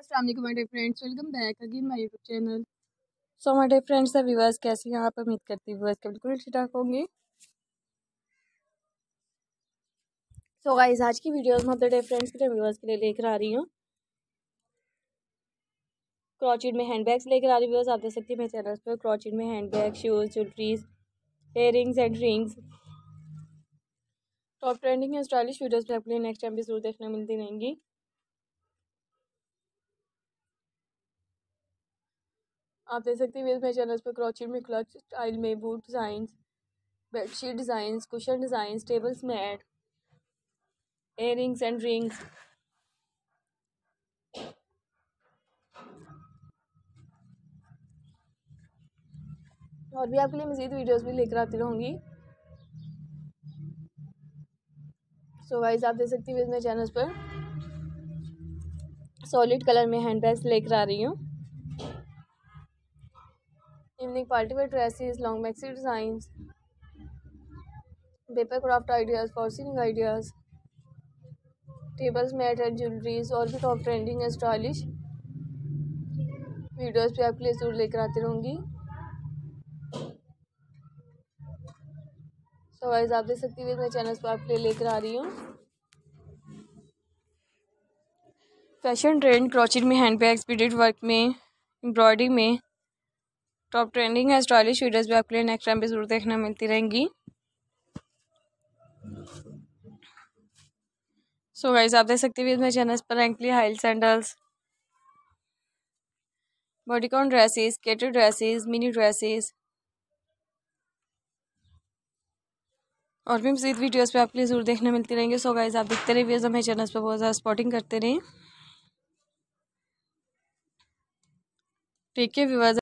अस्सलाम वालेकुम my dear friends, welcome back again my YouTube channel. So my dear friends, viewers कैसे हैं आप? उम्मीद करती हूँ व्यूअर्स के बिल्कुल ठीक ठाक होंगे। सो गाइस, आज की वीडियोस में अपने डियर फ्रेंड्स के लिए व्यूअर्स के लिए लेकर आ रही हूँ क्रॉचेट में हैंडबैग्स लेकर आ रही हूँ। आप देख सकती हैं मेरे चैनल पर क्रॉचेट में handbag, shoes, jewelleries, earrings and rings, top trending and stylish videos में आपके लिए नेक्स्ट टाइम भी जरूर देखने मिलती रहेंगी। आप देख सकते हैं मेरे चैनल पर क्रॉचेट में क्लच स्टाइल में boot design, bedsheet design, cushion design, tables mat, earrings and rings और भी आपके लिए मज़ीद वीडियोस भी लेकर आती रहूँगी। सो गाइस, आप देख सकती हैं मेरे चैनल पर सॉलिड कलर में हैंडबैग्स लेकर आ रही हूँ। Evening party wear dresses, long maxi designs, paper craft ideas, forcing ideas, tables mat and jewelleries और भी top trending and stylish videos भी आपके लिए जरूर लेकर आती रहूँगी। सो गाइस, आप देख सकती हैं मेरे चैनल पर आपके लिए लेकर आ रही हूँ फैशन ट्रेंड क्रॉचेट में हैंडबैग्स, बीडेड वर्क में, एम्ब्रॉयडरी में, टॉप ट्रेंडिंग है स्टाइलिश वीडियोस भी आपके लिए नेक्स्ट टाइम पे जरूर देखने मिलती रहेंगी। सो गाइस, आप देख सकते हैं मेरे चैनल पर ankle high sandals, bodycon dresses, skater dresses, mini dresses और भी मज़ीद वीडियोस पे आपके लिए जरूर देखने मिलती रहेंगे। सो गाइस, आप देखते रहिए हमें चैनल पर बहुत ज़्यादा सपोर्टिंग करते रहें। ठीक है व्यूअर्स।